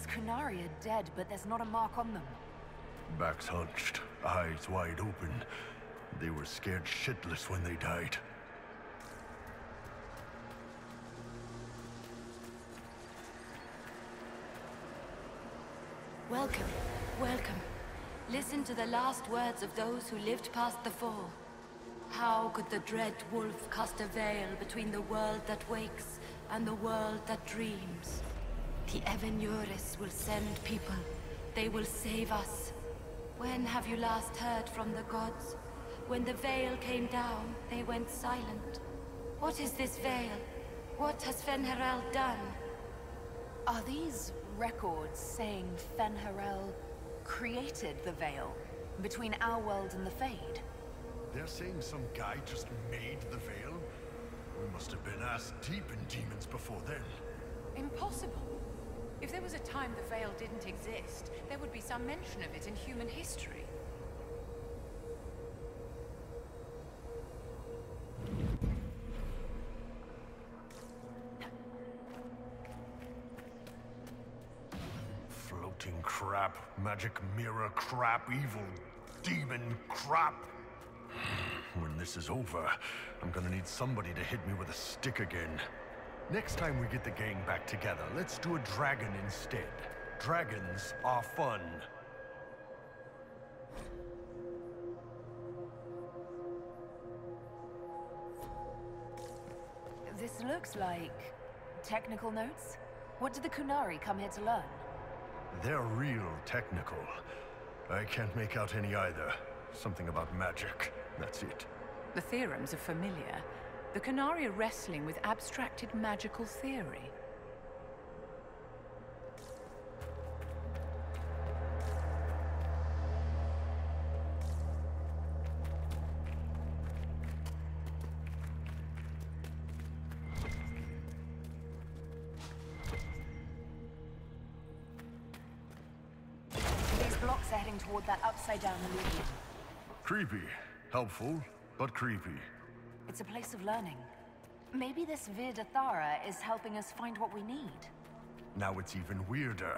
Kunari are dead, but there's not a mark on them. Backs hunched, eyes wide open. They were scared shitless when they died. Welcome, welcome. Listen to the last words of those who lived past the fall. How could the dread wolf cast a veil between the world that wakes and the world that dreams? The Evenuris will send people. They will save us. When have you last heard from the gods? When the veil came down, they went silent. What is this veil? What has Fen'Harel done? Are these records saying Fen'Harel created the veil between our world and the Fade? They're saying some guy just made the veil? We must have been ass deep in demons before then. Impossible. If there was a time the veil didn't exist, there would be some mention of it in human history. Floating crap, magic mirror crap, evil demon crap. When this is over, I'm gonna need somebody to hit me with a stick again. Next time we get the gang back together, let's do a dragon instead. Dragons are fun. This looks like technical notes. What did the Kunari come here to learn? They're real technical. I can't make out any either. Something about magic. That's it. The theorems are familiar. The Kunari are wrestling with abstracted magical theory. These blocks are heading toward that upside-down illusion. Creepy. Helpful, but creepy. It's a place of learning. Maybe this Vir Dathara is helping us find what we need. Now it's even weirder.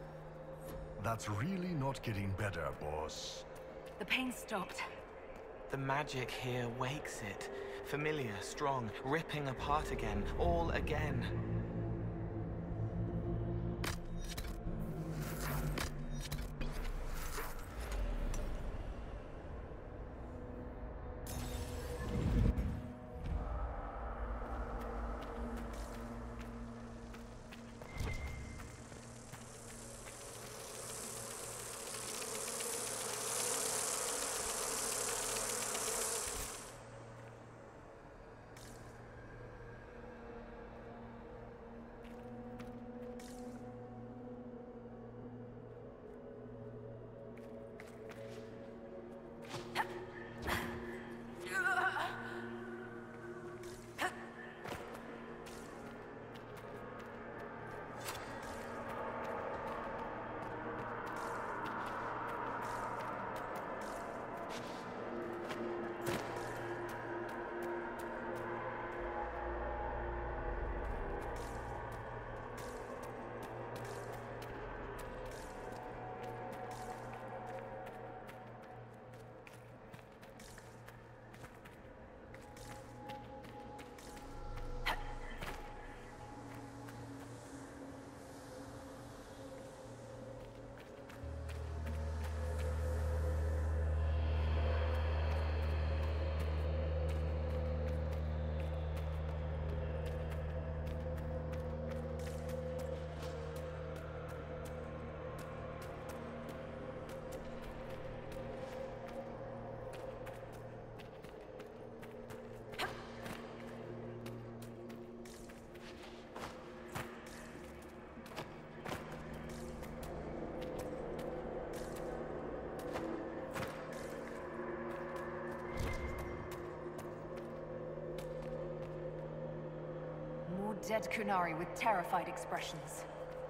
That's really not getting better, boss. The pain stopped. The magic here wakes it. Familiar, strong, ripping apart again, all again. Dead Kunari with terrified expressions.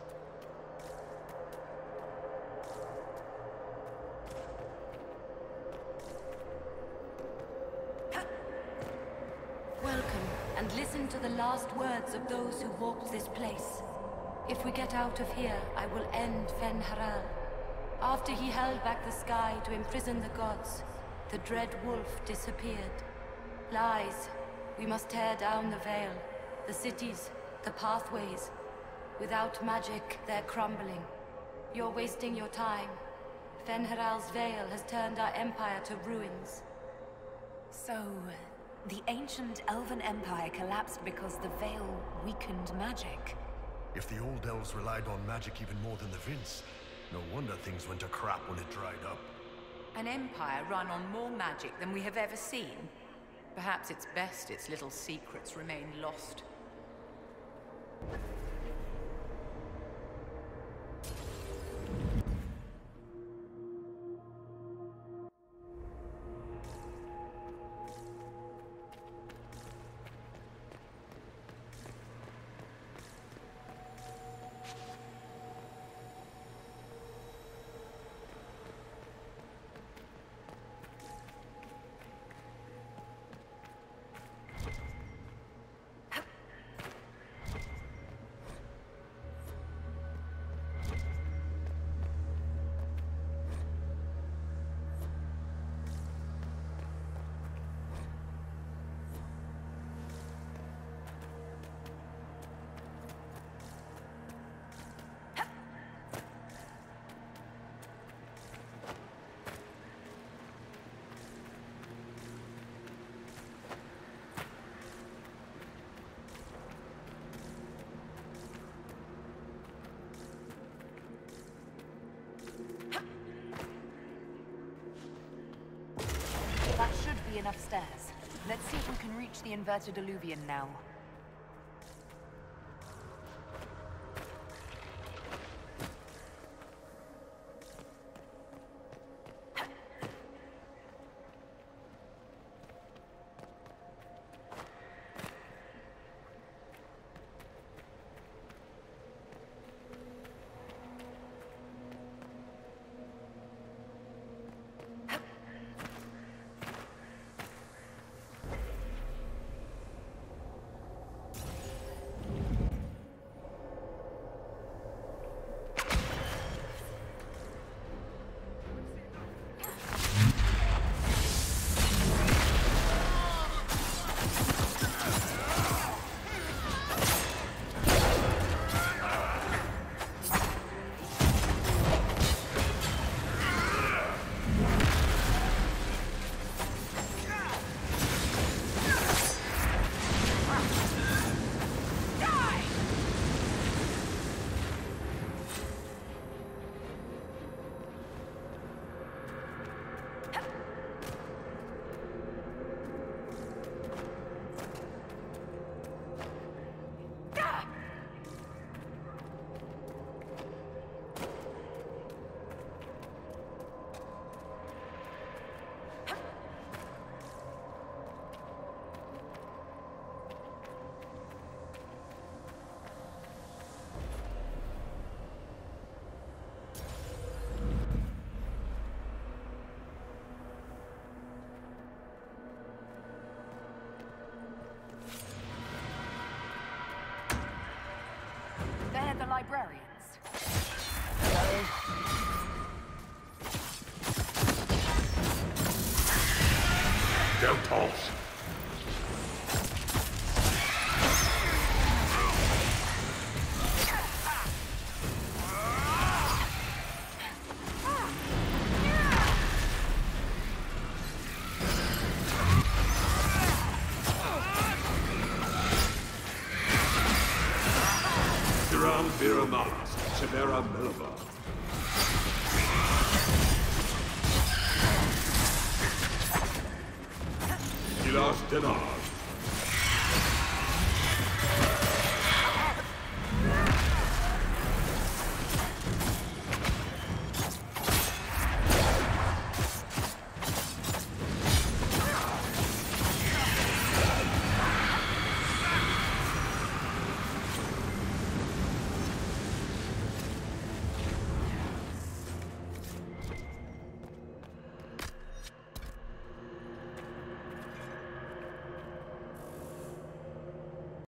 Welcome, and listen to the last words of those who walked this place. If we get out of here, I will end Fen'Harel. After he held back the sky to imprison the gods, the dread wolf disappeared. Lies. We must tear down the veil. The cities, the pathways. Without magic, they're crumbling. You're wasting your time. Fen'Harel's veil has turned our empire to ruins. So, the ancient Elven Empire collapsed because the veil weakened magic. If the old elves relied on magic even more than the Vince, no wonder things went to crap when it dried up. An empire run on more magic than we have ever seen. Perhaps it's best its little secrets remain lost. That should be enough stairs. Let's see if we can reach the inverted alluvion now. the librarians. Deltos! Tiram Viramat, Chimera Milva. Gilas Denar.